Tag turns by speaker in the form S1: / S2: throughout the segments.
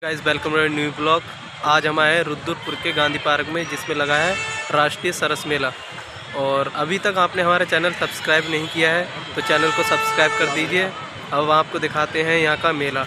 S1: Guys welcome to new blog. आज हम आए हैं रुद्रपुर के गांधी पार्क में, जिसमें लगा है राष्ट्रीय सरस मेला। और अभी तक आपने हमारा चैनल सब्सक्राइब नहीं किया है तो चैनल को सब्सक्राइब कर दीजिए। अब आपको दिखाते हैं यहाँ का मेला।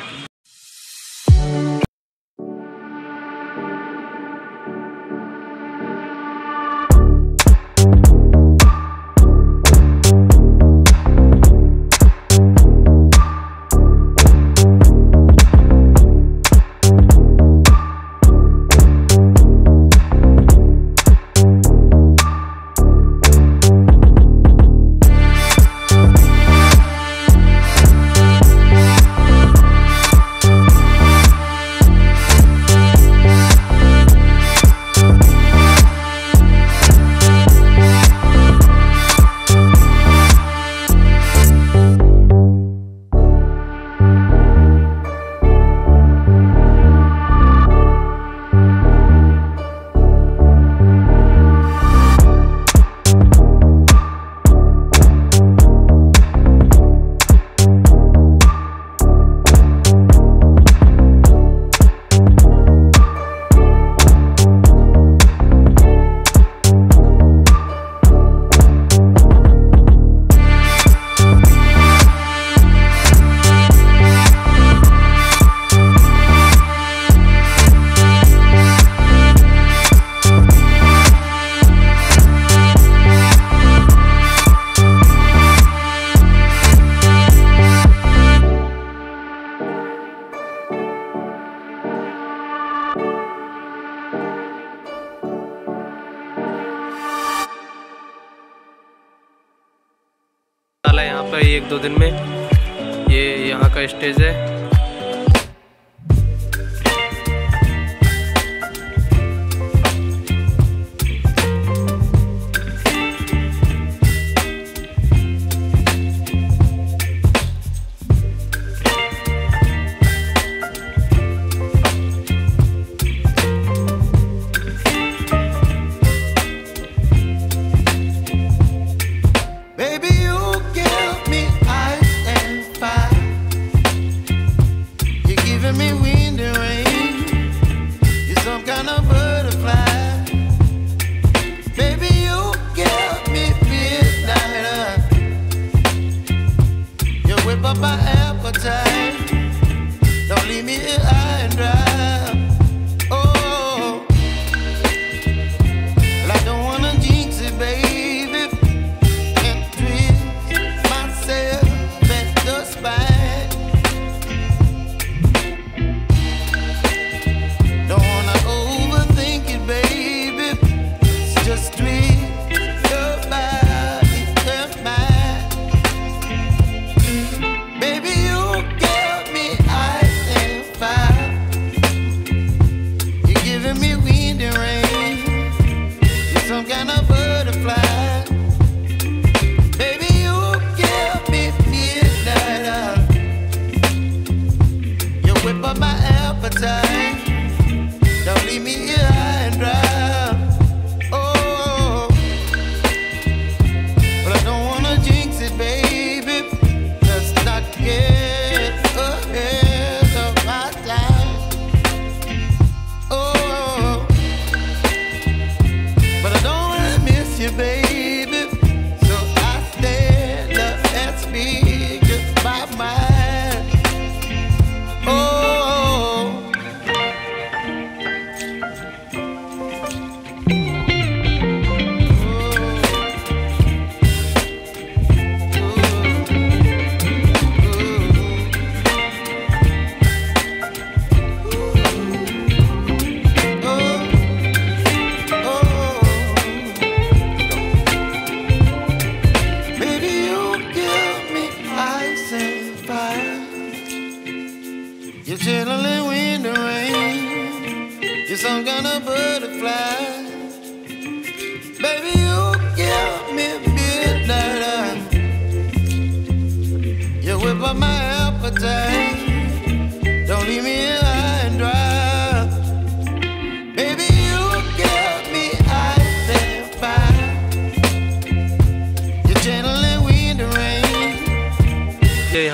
S1: यहाँ पर 1-2 दिन में ये यहाँ का स्टेज है।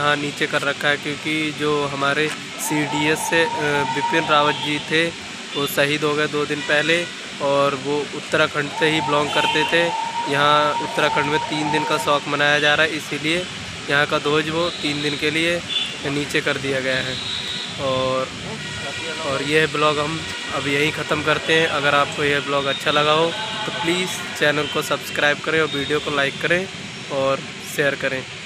S1: यहाँ नीचे कर रखा है, क्योंकि जो हमारे CDS से बिपिन रावत जी थे वो शहीद हो गए 2 दिन पहले, और वो उत्तराखंड से ही बिलोंग करते थे। यहाँ उत्तराखंड में 3 दिन का शौक मनाया जा रहा है, इसीलिए यहाँ का ध्वज वो 3 दिन के लिए नीचे कर दिया गया है। और यह ब्लॉग हम अब यहीं ख़त्म करते हैं। अगर आपको यह ब्लॉग अच्छा लगा हो तो प्लीज़ चैनल को सब्सक्राइब करें और वीडियो को लाइक करें और शेयर करें।